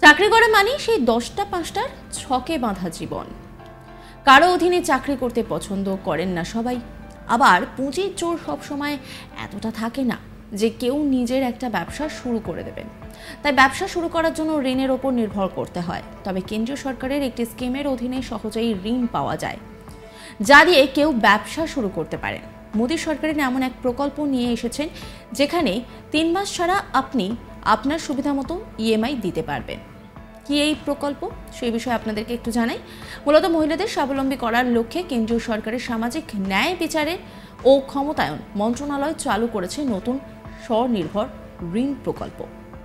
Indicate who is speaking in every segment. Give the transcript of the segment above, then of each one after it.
Speaker 1: চাকরি করা মানে সেই 10টা 5টার ছকে বাঁধা জীবন। কারো অধীনে চাকরি করতে পছন্দ করেন না সবাই। আবার পুঁজির জোর সবসময় এতটা থাকে না যে কেউ নিজের একটা ব্যবসা শুরু করে দেবেন। তাই ব্যবসা শুরু করার জন্য ঋণের ওপর নির্ভর করতে হয়। তবে কেন্দ্রীয় সরকারের একটি স্কিমের অধীনে সহজেই ঋণ পাওয়া যায়, যা দিয়ে কেউ ব্যবসা শুরু করতে পারেন। মোদী সরকারের এমন এক প্রকল্প নিয়ে এসেছেন যেখানে 3 মাস ছাড়া আপনি আপনার সুবিধা মতো ইএমআই দিতে পারবেন। কি এই প্রকল্প, সেই বিষয়ে আপনাদেরকে একটু জানাই। মূলত মহিলাদের স্বাবলম্বী করার লক্ষ্যে কেন্দ্রীয় সরকারের সামাজিক ন্যায় বিচারের ও ক্ষমতায়ন মন্ত্রণালয় চালু করেছে নতুন স্বনির্ভর ঋণ প্রকল্প।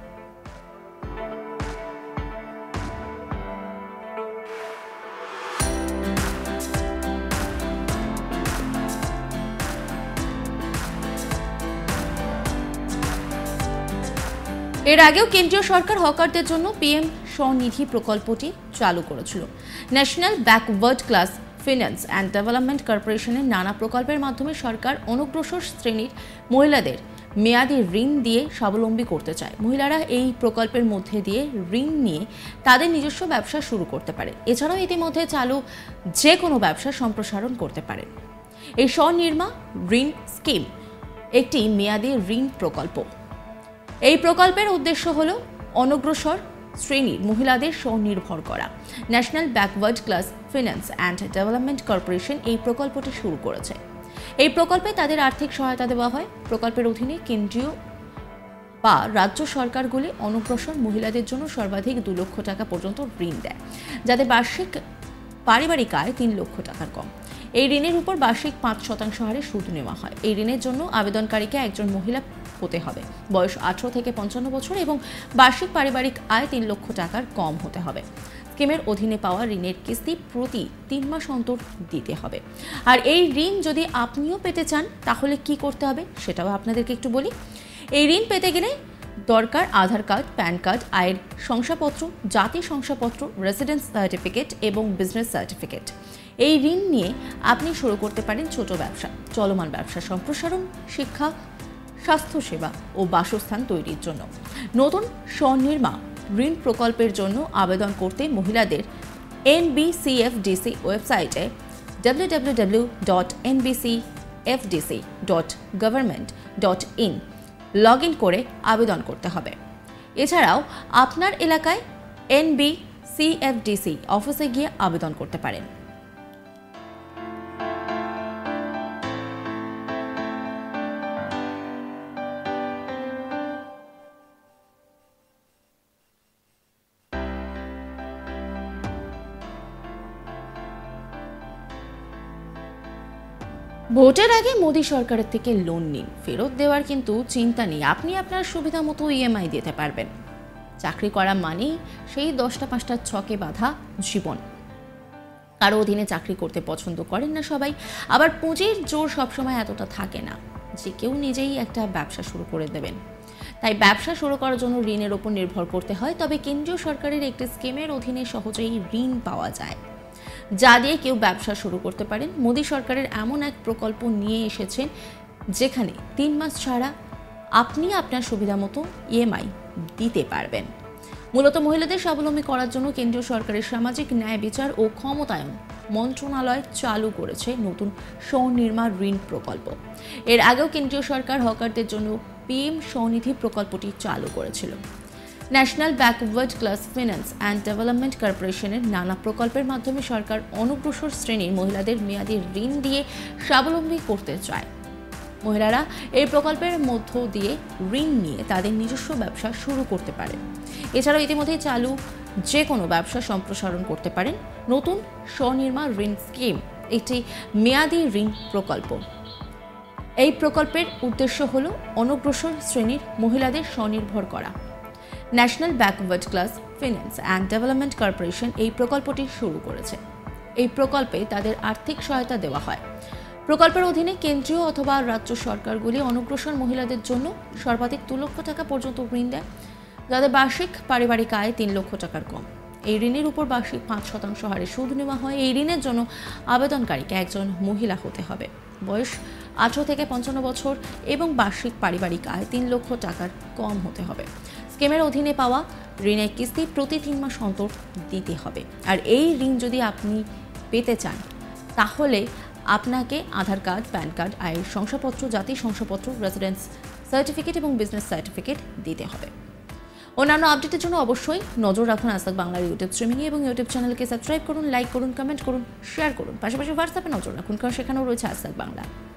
Speaker 1: এর আগেও কেন্দ্রীয় সরকার হকারদের জন্য পিএম স্বনিধি প্রকল্পটি চালু করেছিল। National backward class finance and development কর্পোরেশনের নানা প্রকল্পের মাধ্যমে সরকার অনগ্রসর শ্রেণীর মহিলাদের মেয়াদি ঋণ দিয়ে স্বাবলম্বী করতে চায়। মহিলারা এই প্রকল্পের মধ্যে দিয়ে ঋণ নিয়ে তাদের নিজস্ব ব্যবসা শুরু করতে পারে। এছাড়াও ইতিমধ্যে চালু যে কোনো ব্যবসা সম্প্রসারণ করতে পারে। এই স্বনির্ভর ঋণ স্কিম একটি মেয়াদি ঋণ প্রকল্প। এই প্রকল্পের উদ্দেশ্য হল অনগ্রসর শ্রেণীর মহিলাদের স্বনির্ভর করা। National backward class finance and development corporation এই প্রকল্পটি শুরু করেছে। এই প্রকল্পে তাদের আর্থিক সহায়তা দেওয়া হয়। প্রকল্পের অধীনে কেন্দ্রীয় বা রাজ্য সরকারগুলি অনগ্রসর মহিলাদের জন্য সর্বাধিক 2 লক্ষ টাকা পর্যন্ত ঋণ দেয়, যাদের বার্ষিক পারিবারিক আয় 3 লক্ষ টাকার কম। এই ঋণের উপর বার্ষিক 5% হারে সুদ নেওয়া হয়। এই ঋণের জন্য আবেদনকারীকে একজন মহিলা হতে হবে, বয়স 18 থেকে 55 বছর এবং বার্ষিক পারিবারিক আয় 3 লক্ষ টাকার কম হতে হবে। স্কিমের অধীনে পাওয়া ঋণের কিস্তি প্রতি 3 মাস অন্তর দিতে হবে। আর এই ঋণ যদি আপনিও পেতে চান তাহলে কি করতে হবে সেটাও আপনাদেরকে একটু বলি। এই ঋণ পেতে গেলে দরকার আধার কার্ড, প্যান কার্ড, আয়ের শংসাপত্র, জাতি শংসাপত্র, রেসিডেন্স সার্টিফিকেট এবং বিজনেস সার্টিফিকেট। এই ঋণ নিয়ে আপনি শুরু করতে পারেন ছোট ব্যবসা, চলমান ব্যবসা সম্প্রসারণ, শিক্ষা, স্বাস্থ্যসেবা ও বাসস্থান তৈরির জন্য। নতুন স্বনির্ভর ঋণ প্রকল্পের জন্য আবেদন করতে মহিলাদের NBCFDC ওয়েবসাইটে www.nbcfdc.government.in লগ ইন করে আবেদন করতে হবে। এছাড়াও আপনার এলাকায় NBCFDC অফিসে গিয়ে আবেদন করতে পারেন। ভোটের আগে মোদী সরকারের থেকে লোন নিন, ফেরত দেওয়ার কিন্তু চিন্তা নেই। আপনি আপনার সুবিধা মতো ইএমআই দিতে পারবেন। চাকরি করা মানেই সেই 10টা 5টার ছকে বাঁধা জীবন। কারো অধীনে চাকরি করতে পছন্দ করেন না সবাই। আবার পুঁজির জোর সবসময় এতটা থাকে না যে কেউ নিজেই একটা ব্যবসা শুরু করে দেবেন। তাই ব্যবসা শুরু করার জন্য ঋণের ওপর নির্ভর করতে হয়। তবে কেন্দ্রীয় সরকারের একটি স্কিমের অধীনে সহজেই ঋণ পাওয়া যায়, যা দিয়ে কেউ ব্যবসা শুরু করতে পারেন। মোদী সরকারের এমন এক প্রকল্প নিয়ে এসেছেন যেখানে 3 মাস ছাড়া আপনি আপনার সুবিধা মতো ইএমআই দিতে পারবেন। মূলত মহিলাদের স্বাবলম্বী করার জন্য কেন্দ্রীয় সরকারের সামাজিক ন্যায় বিচার ও ক্ষমতায়ন মন্ত্রণালয় চালু করেছে নতুন স্বনির্ভর ঋণ প্রকল্প। এর আগেও কেন্দ্রীয় সরকার হকারদের জন্য পিএম স্বনিধি প্রকল্পটি চালু করেছিল। National backward class finance and development কর্পোরেশনের নানা প্রকল্পের মাধ্যমে সরকার অনগ্রসর শ্রেণীর মহিলাদের মেয়াদি ঋণ দিয়ে স্বাবলম্বী করতে চায়। মহিলারা এই প্রকল্পের মধ্য দিয়ে ঋণ নিয়ে তাদের নিজস্ব ব্যবসা শুরু করতে পারে। এছাড়াও ইতিমধ্যে চালু যে কোনো ব্যবসা সম্প্রসারণ করতে পারেন। নতুন স্বনির্ভর ঋণ স্কিম একটি মেয়াদি ঋণ প্রকল্প। এই প্রকল্পের উদ্দেশ্য হল অনগ্রসর শ্রেণীর মহিলাদের স্বনির্ভর করা। National backward class finance and development corporation এই প্রকল্পটি শুরু করেছে। এই প্রকল্পে তাদের আর্থিক সহায়তা দেওয়া হয়। প্রকল্পের অধীনে কেন্দ্রীয় অথবা রাজ্য সরকারগুলি অনগ্রসর মহিলাদের জন্য সর্বাধিক 2 লক্ষ টাকা পর্যন্ত ঋণ দেয়, যাদের বার্ষিক পারিবারিক আয় 3 লক্ষ টাকার কম। এই ঋণের উপর বার্ষিক 5% হারে সুদ নেওয়া হয়। এই ঋণের জন্য আবেদনকারীকে একজন মহিলা হতে হবে, বয়স 18 থেকে 55 বছর এবং বার্ষিক পারিবারিক আয় 3 লক্ষ টাকার কম হতে হবে। স্কিমের অধীনে পাওয়া ঋণের কিস্তি প্রতি 3 মাস অন্তর দিতে হবে। আর এই ঋণ যদি আপনি পেতে চান তাহলে আপনাকে আধার কার্ড, প্যান কার্ড, আয়ের শংসাপত্র, জাতি শংসাপত্র, রেসিডেন্স সার্টিফিকেট এবং বিজনেস সার্টিফিকেট দিতে হবে। অন্যান্য আপডেটের জন্য অবশ্যই নজর রাখুন আজ তাক বাংলার ইউটিউব স্ট্রিমিংয়ে এবং ইউটিউব চ্যানেলকে সাবস্ক্রাইব করুন, লাইক করুন, কমেন্ট করুন, শেয়ার করুন। পাশাপাশি হোয়াটসঅ্যাপে নজর রাখুন, কারণ সেখানেও রয়েছে আজ তাক বাংলা।